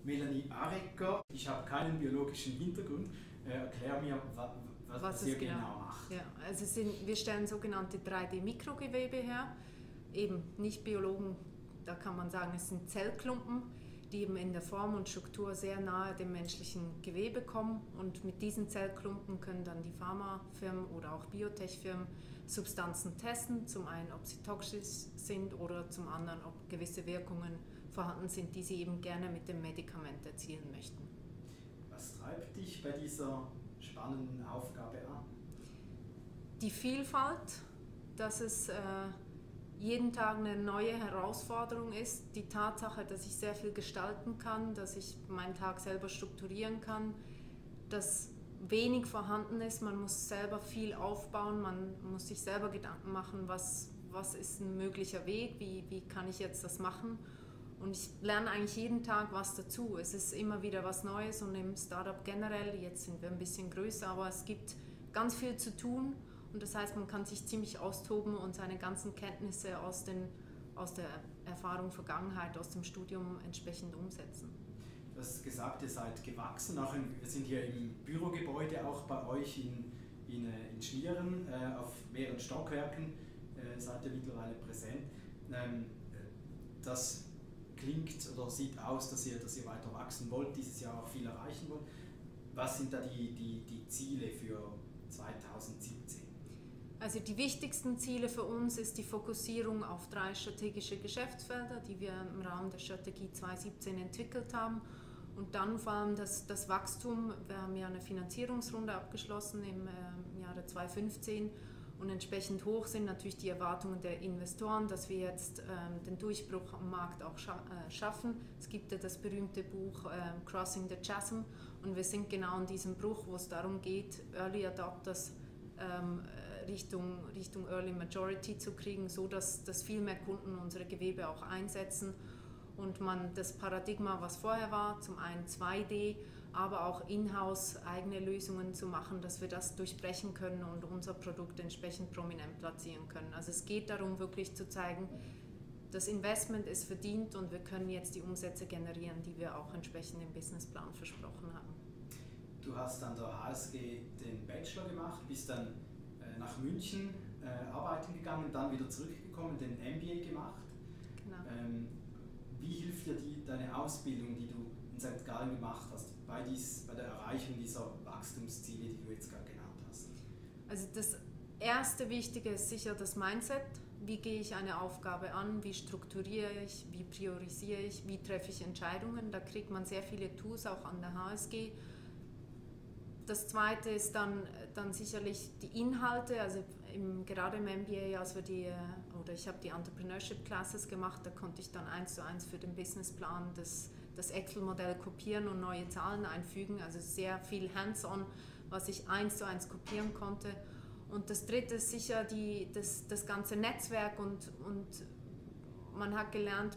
Melanie Arecker. Ich habe keinen biologischen Hintergrund. Erklär mir, was ihr genau macht. Ja, also wir stellen sogenannte 3D-Mikrogewebe her. Eben nicht Biologen, da kann man sagen, es sind Zellklumpen, die eben in der Form und Struktur sehr nahe dem menschlichen Gewebe kommen. Und mit diesen Zellklumpen können dann die Pharmafirmen oder auch Biotech-Firmen Substanzen testen. Zum einen, ob sie toxisch sind oder zum anderen, ob gewisse Wirkungen vorhanden sind, die sie eben gerne mit dem Medikament erzielen möchten. Was treibt dich bei dieser spannenden Aufgabe an? Die Vielfalt, dass es jeden Tag eine neue Herausforderung ist, die Tatsache, dass ich sehr viel gestalten kann, dass ich meinen Tag selber strukturieren kann, dass wenig vorhanden ist, man muss selber viel aufbauen, man muss sich selber Gedanken machen, was ist ein möglicher Weg, wie kann ich jetzt das machen. Und ich lerne eigentlich jeden Tag was dazu. Es ist immer wieder was Neues und im Startup generell, jetzt sind wir ein bisschen größer, aber es gibt ganz viel zu tun. Und das heißt, man kann sich ziemlich austoben und seine ganzen Kenntnisse aus der Erfahrung Vergangenheit, aus dem Studium entsprechend umsetzen. Du hast gesagt, ihr seid gewachsen. Wir sind hier im Bürogebäude auch bei euch in Schlieren auf mehreren Stockwerken. Seid ihr mittlerweile präsent. Das klingt oder sieht aus, dass ihr weiter wachsen wollt, dieses Jahr auch viel erreichen wollt. Was sind da die Ziele für 2017? Also die wichtigsten Ziele für uns ist die Fokussierung auf 3 strategische Geschäftsfelder, die wir im Rahmen der Strategie 2017 entwickelt haben. Und dann vor allem das Wachstum. Wir haben ja eine Finanzierungsrunde abgeschlossen im Jahre 2015 und entsprechend hoch sind natürlich die Erwartungen der Investoren, dass wir jetzt den Durchbruch am Markt auch schaffen. Es gibt ja das berühmte Buch Crossing the Chasm und wir sind genau in diesem Bruch, wo es darum geht, Early Adopters Richtung Early Majority zu kriegen, so dass viel mehr Kunden unsere Gewebe auch einsetzen und man das Paradigma, was vorher war, zum einen 2D, aber auch in-house eigene Lösungen zu machen, dass wir das durchbrechen können und unser Produkt entsprechend prominent platzieren können. Also es geht darum, wirklich zu zeigen, das Investment ist verdient und wir können jetzt die Umsätze generieren, die wir auch entsprechend im Businessplan versprochen haben. Du hast an der HSG den Bachelor gemacht, bist dann nach München arbeiten gegangen, dann wieder zurückgekommen, den MBA gemacht. Genau. Wie hilft dir deine Ausbildung, die du in St. Gallen gemacht hast, bei der Erreichung dieser Wachstumsziele, die du jetzt gerade genannt hast? Also das erste Wichtige ist sicher das Mindset. Wie gehe ich eine Aufgabe an? Wie strukturiere ich? Wie priorisiere ich? Wie treffe ich Entscheidungen? Da kriegt man sehr viele Tools auch an der HSG. Das Zweite ist dann sicherlich die Inhalte, also gerade im MBA, ich habe die Entrepreneurship Classes gemacht, da konnte ich dann 1:1 für den Businessplan das Excel-Modell kopieren und neue Zahlen einfügen, also sehr viel Hands-on, was ich 1:1 kopieren konnte. Und das Dritte ist sicher das ganze Netzwerk und man hat gelernt,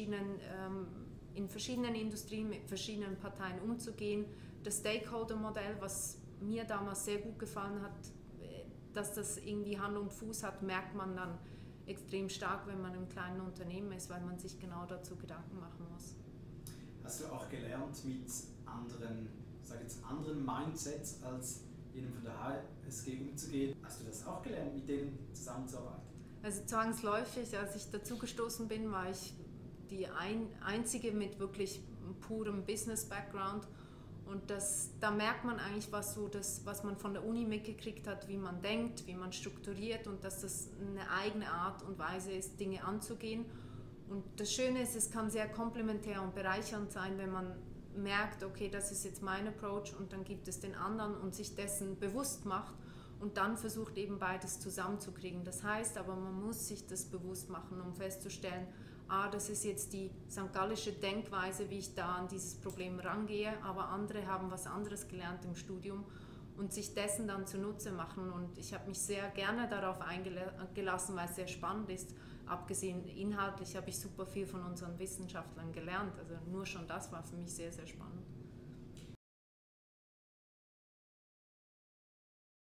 in verschiedenen Industrien mit verschiedenen Parteien umzugehen. Das Stakeholder-Modell, was mir damals sehr gut gefallen hat, dass das irgendwie Hand und Fuß hat, merkt man dann extrem stark, wenn man im kleinen Unternehmen ist, weil man sich genau dazu Gedanken machen muss. Hast du auch gelernt, mit anderen Mindsets als jenem von der HSG umzugehen? Hast du das auch gelernt, mit denen zusammenzuarbeiten? Also zwangsläufig, als ich dazugestoßen bin, war ich die einzige mit wirklich purem Business-Background. Und da merkt man eigentlich, was man von der Uni mitgekriegt hat, wie man denkt, wie man strukturiert und dass das eine eigene Art und Weise ist, Dinge anzugehen. Und das Schöne ist, es kann sehr komplementär und bereichernd sein, wenn man merkt, okay, das ist jetzt mein Approach und dann gibt es den anderen und sich dessen bewusst macht und dann versucht eben beides zusammenzukriegen. Das heißt aber, man muss sich das bewusst machen, um festzustellen, das ist jetzt die St. Gallische Denkweise, wie ich da an dieses Problem rangehe, aber andere haben was anderes gelernt im Studium und sich dessen dann zunutze machen. Und ich habe mich sehr gerne darauf eingelassen, weil es sehr spannend ist. Abgesehen inhaltlich habe ich super viel von unseren Wissenschaftlern gelernt. Also nur schon das war für mich sehr, sehr spannend.